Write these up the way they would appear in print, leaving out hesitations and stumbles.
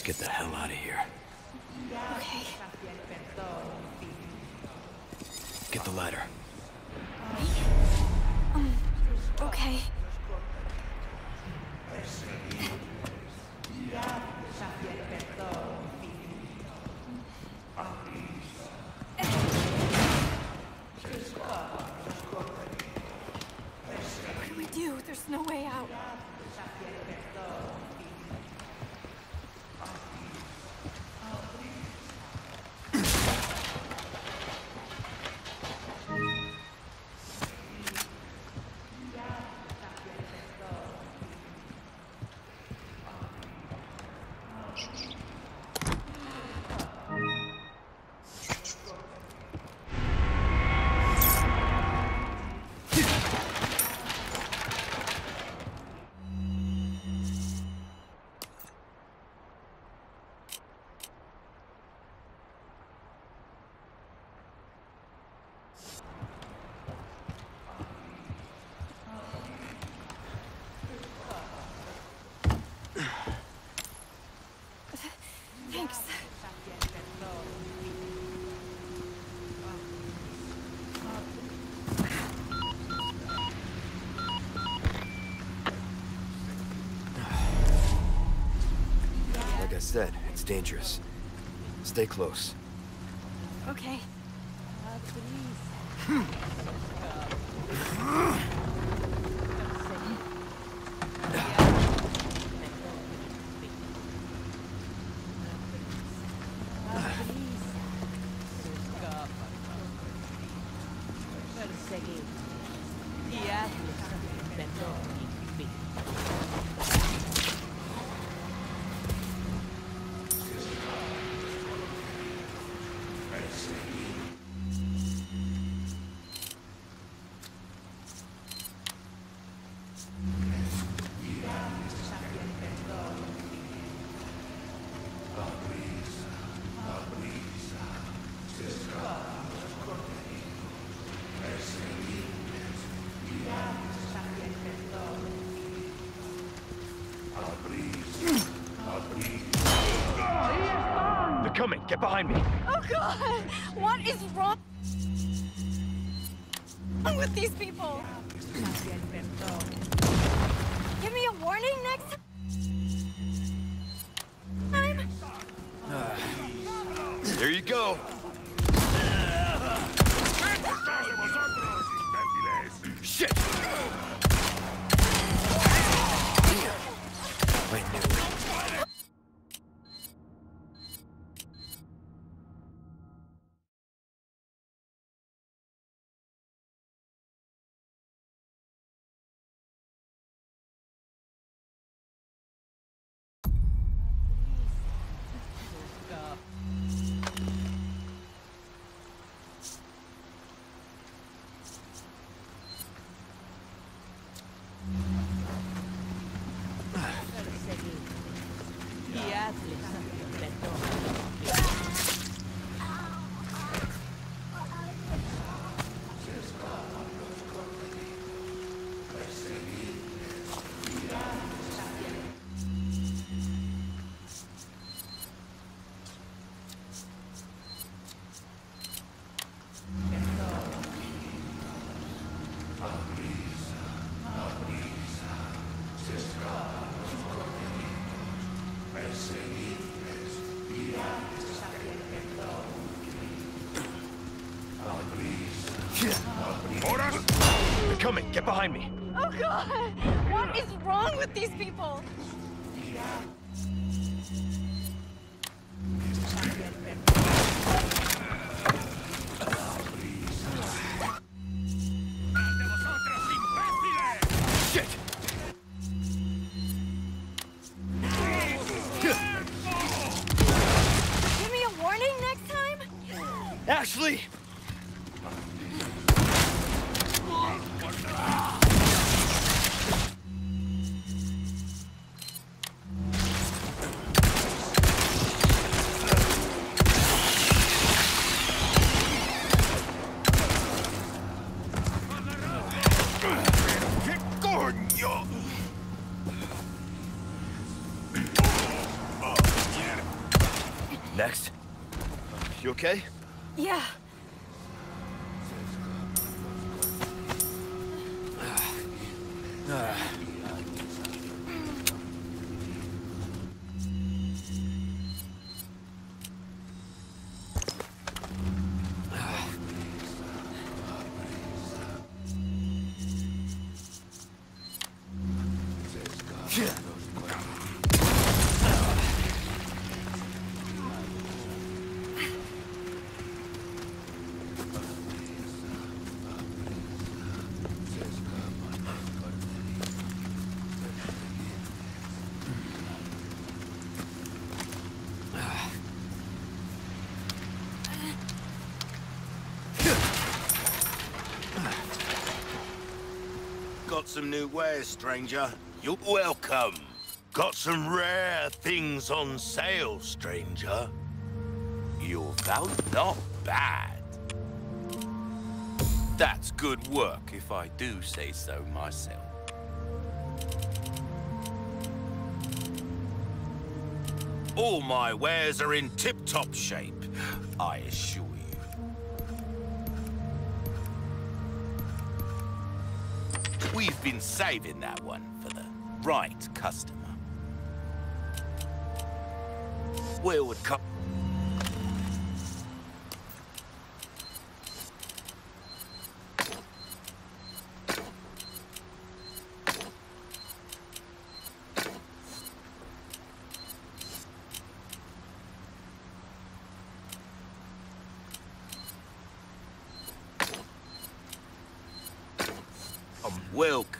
Let's get the hell out of here. Okay. Get the ladder. Okay. What do we do? There's no way out. Thanks. Like I said, it's dangerous. Stay close. Okay. They're coming! Get behind me! Oh God! What is wrong with these people? Give me a warning next time? There you go! Shit! Wait, no. They're coming! Get behind me! Oh God! What is wrong with these people? Shit! Give me a warning next time? Ashley! Next. You okay? Yeah. Got some new wares, stranger. You're welcome. Got some rare things on sale, stranger. Your value not bad. That's good work, if I do say so myself. All my wares are in tip-top shape, I assure you. We've been saving that one for the right customer. Where would come? Welcome.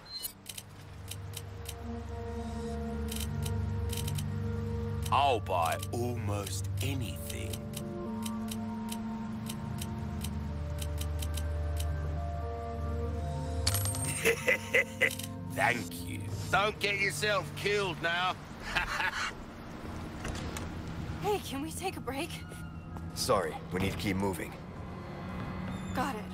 I'll buy almost anything. Thank you. Don't get yourself killed now. Hey, can we take a break? Sorry, we need to keep moving. Got it.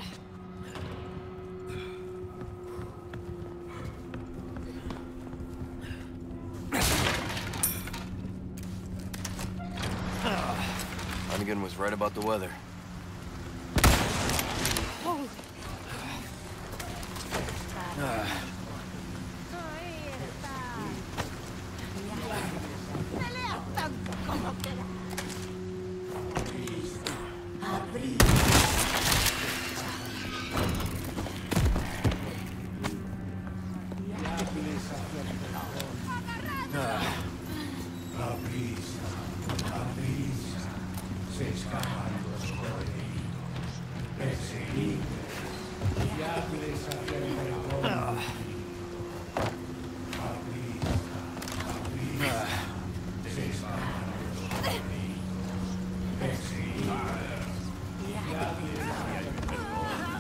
Hunnigan was right about the weather. Holy. Se escapan los corderos. Perseguid. Guiadles hacia el perdón. Se escapan los corderos. Perseguid. Guiadles hacia el perdón.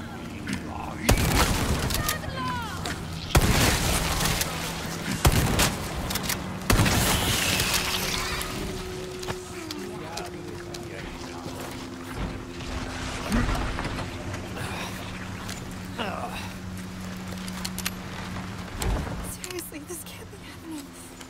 Seriously, this can't be happening.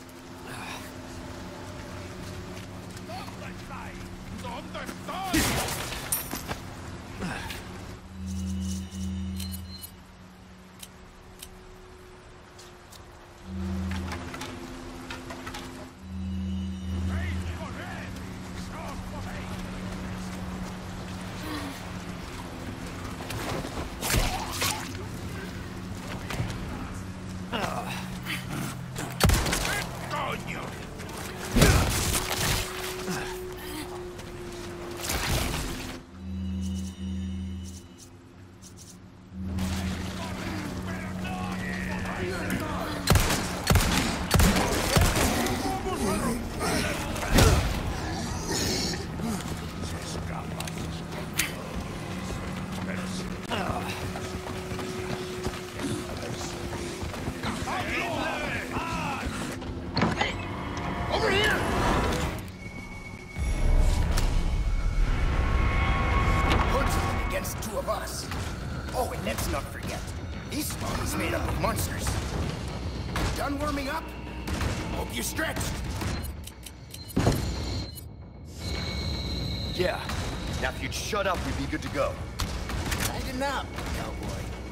Two of us. Oh, and let's not forget, this spawn is made up of monsters. Done warming up? Hope you're stretched. Yeah. Now if you'd shut up, we'd be good to go. Tighten up, cowboy.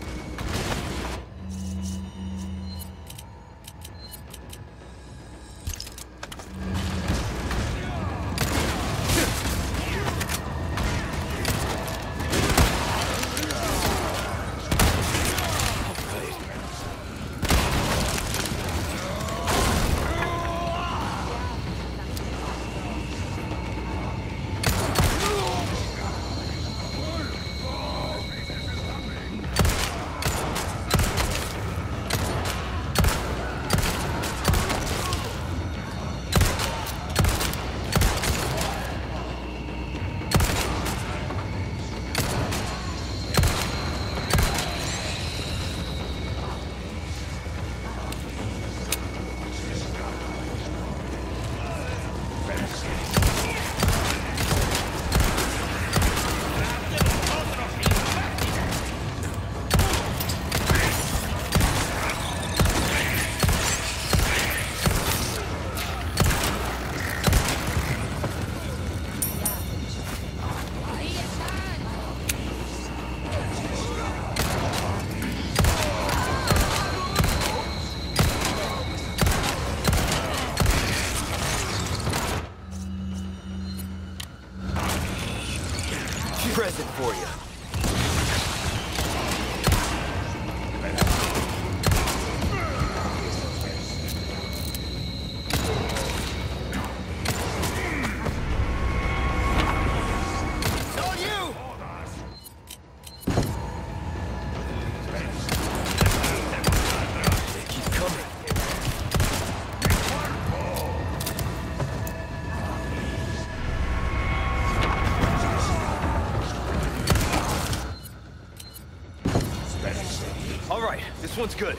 Present for you. It's all you! They keep coming. All right, this one's good.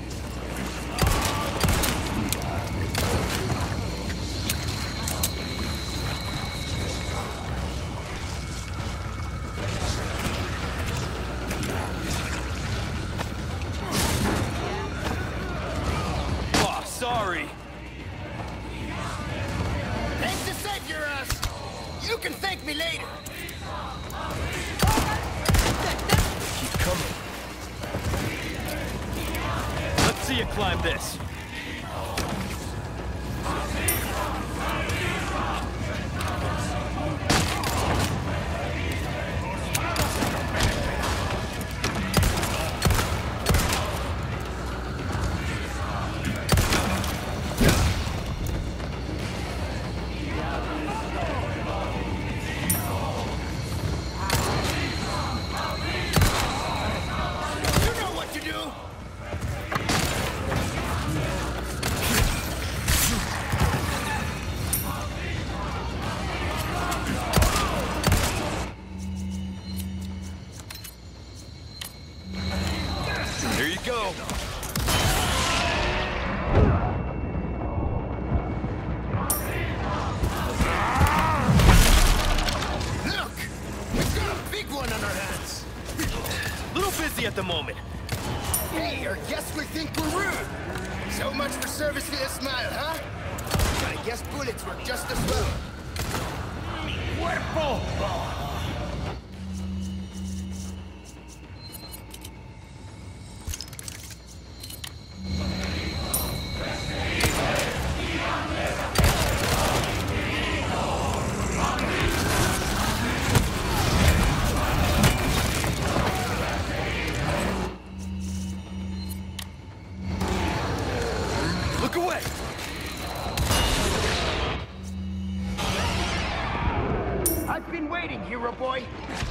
Oh, sorry. Thanks to save your ass! You can thank me later! Keep coming. Let's see you climb this. You know what to do! Here you go. Look! We've got a big one on our hands! Little busy at the moment. Hey, our guests will think we're rude. So much for service with a smile, huh? But I guess bullets work just as well. Look away. I've been waiting, hero boy.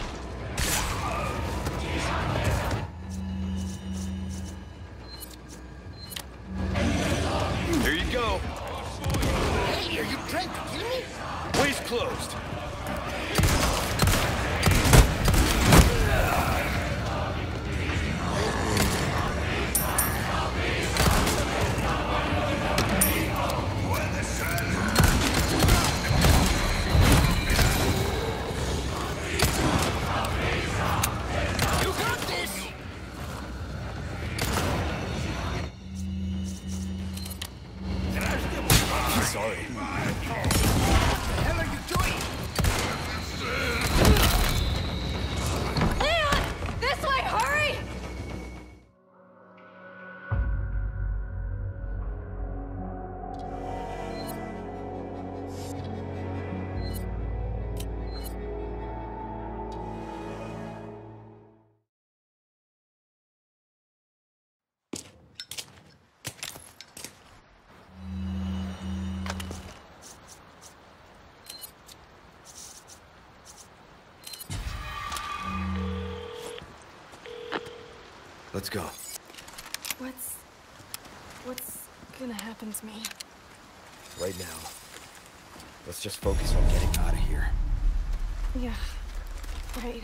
There you go. Hey, are you trying to kill me? Way's closed. You got this! Sorry. What the hell are you doing? Let's go. What's gonna happen to me? Right now, let's just focus on getting out of here. Yeah, right.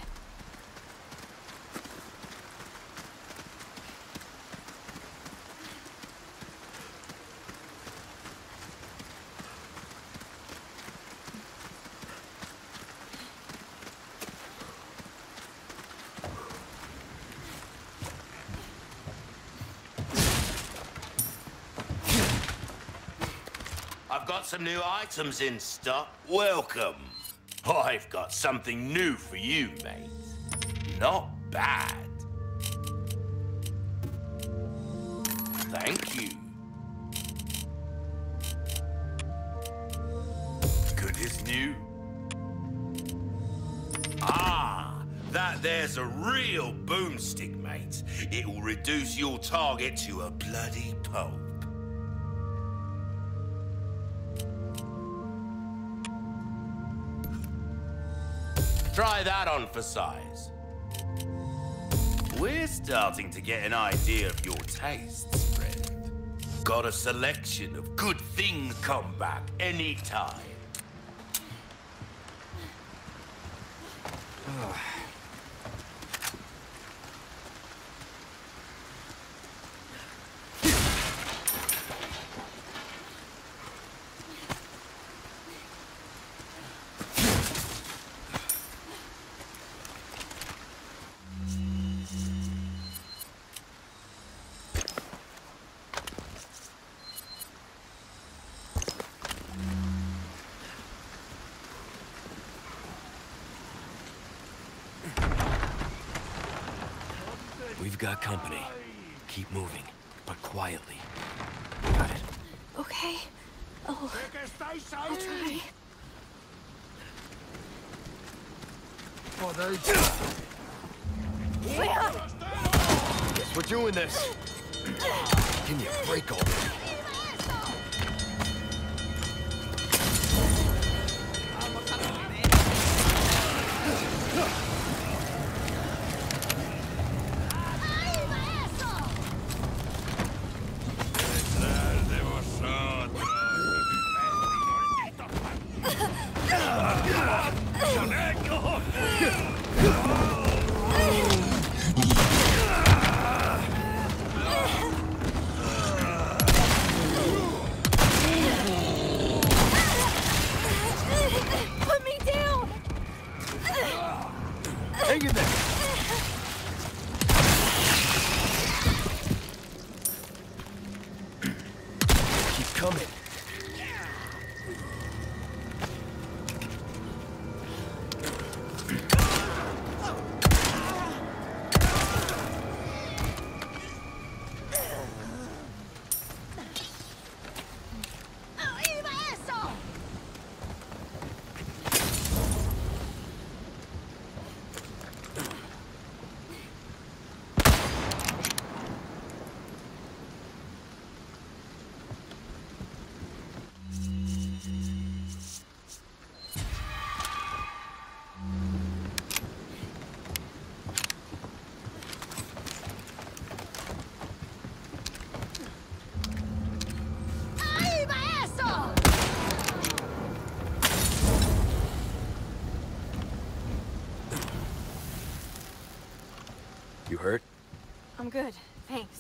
I've got some new items in stock. Welcome. I've got something new for you, mate. Not bad. Thank you. Good as new. Ah, that there's a real boomstick, mate. It will reduce your target to a bloody pulp. Try that on for size. We're starting to get an idea of your tastes, friend. Got a selection of good things come back anytime. We've got company. Keep moving, but quietly. Got it. Okay. Oh, I'll try. Guess we're doing this. Give me a break already. Put me down! Hang in there! Keep coming. You hurt? I'm good, thanks.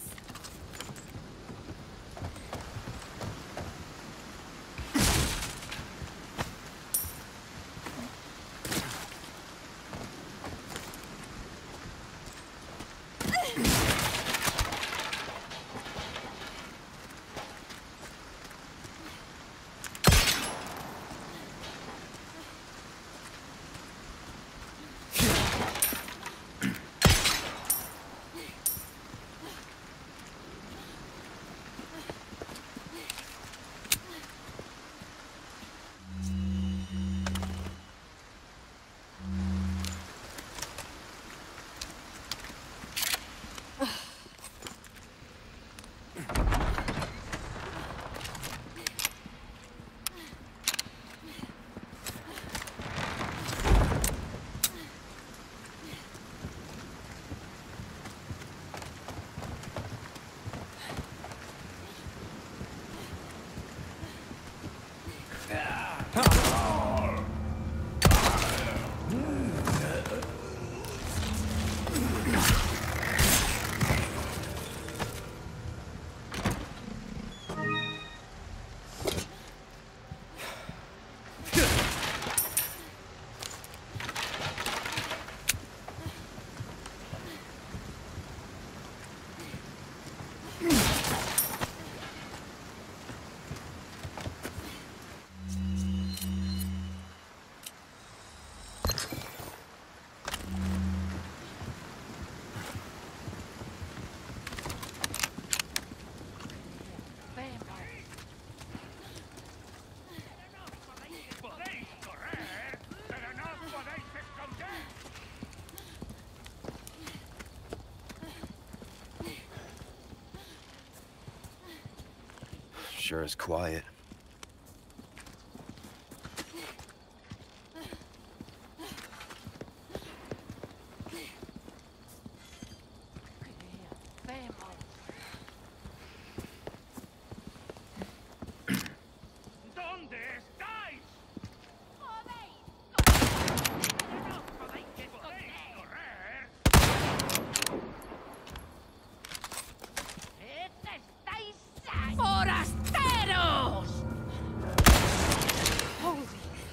Sure is quiet. ¿Dónde estáis? ¡Forasteros! Holy.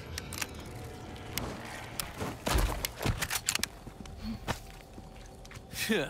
Yeah.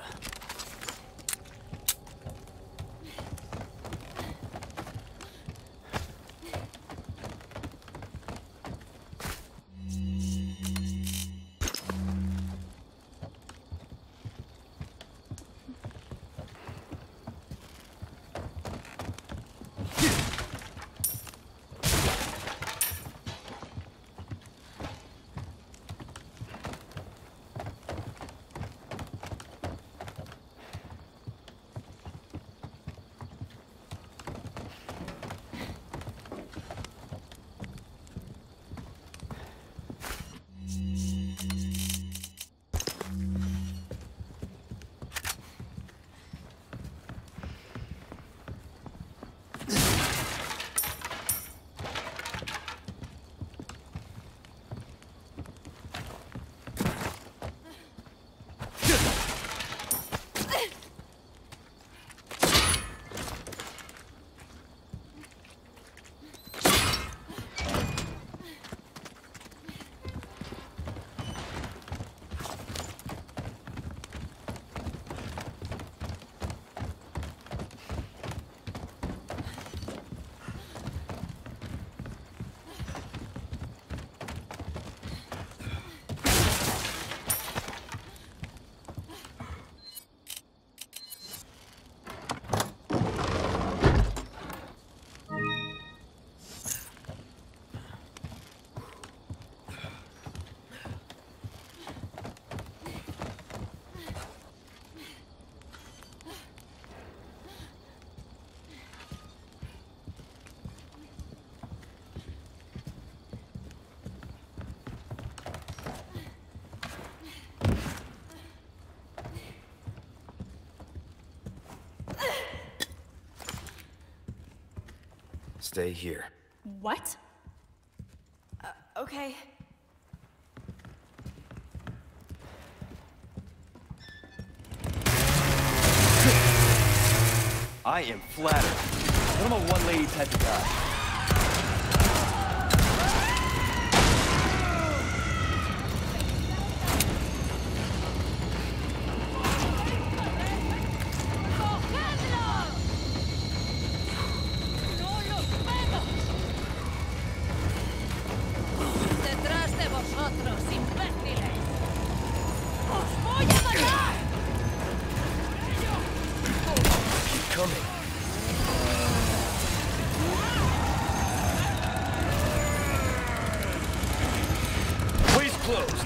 Stay here. What? Okay. I am flattered. I'm a one-lady type of guy. ¡Detrás de vosotros, imbéciles! ¡Os voy a matar! Keep coming. Way's closed.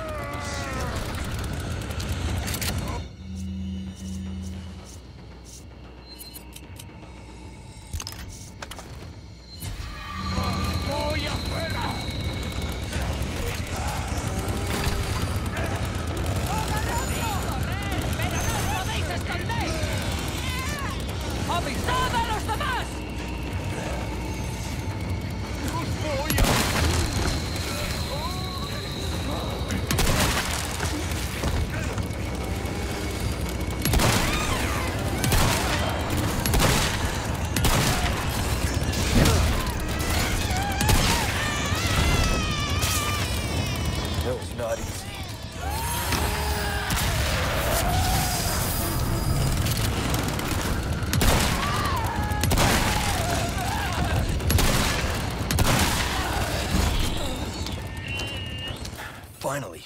¡Avisad a los demás! That was not easy. Finally.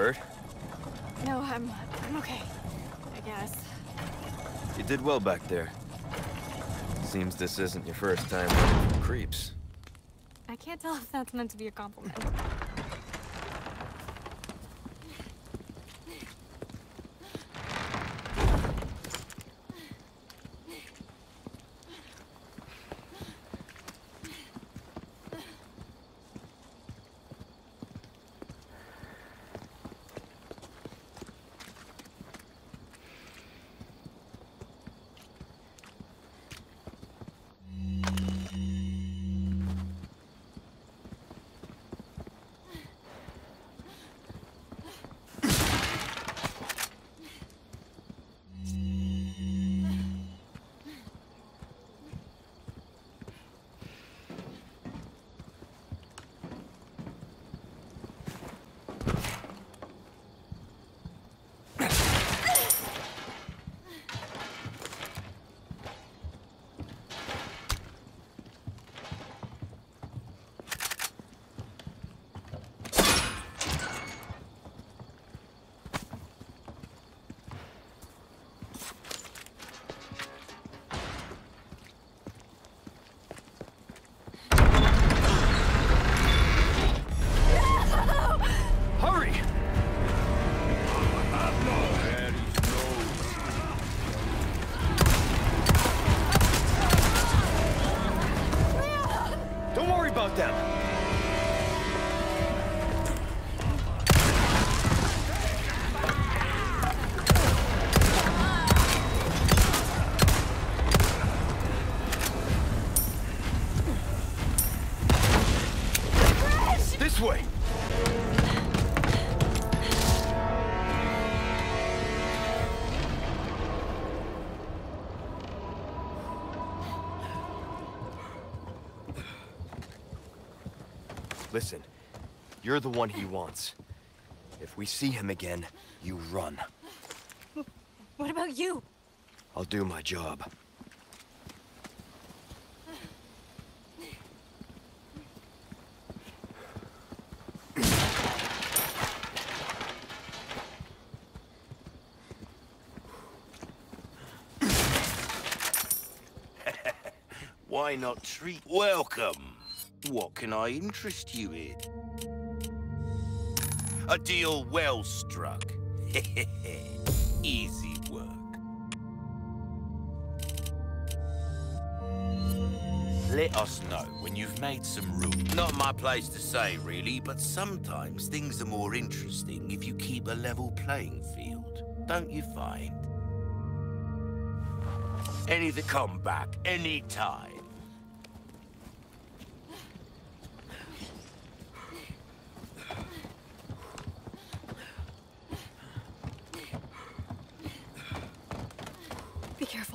hurt? No, I'm okay. I guess. You did well back there. Seems this isn't your first time running from creeps. I can't tell if that's meant to be a compliment. Way. Listen, you're the one he wants. If we see him again, you run. What about you? I'll do my job. Why not treat? Welcome. What can I interest you in? A deal well struck. Easy work. Let us know when you've made some room. Not my place to say, really, but sometimes things are more interesting if you keep a level playing field, don't you find? Anything, come back anytime. Be careful.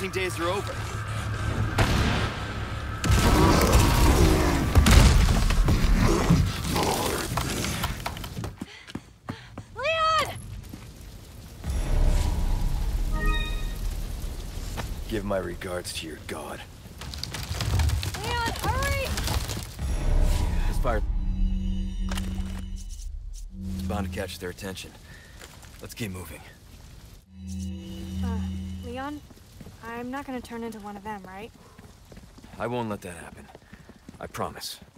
hunting days are over. Leon! Give my regards to your god. Leon, hurry! This fire... It's bound to catch their attention. Let's keep moving. Leon, I'm not gonna turn into one of them, right? I won't let that happen. I promise.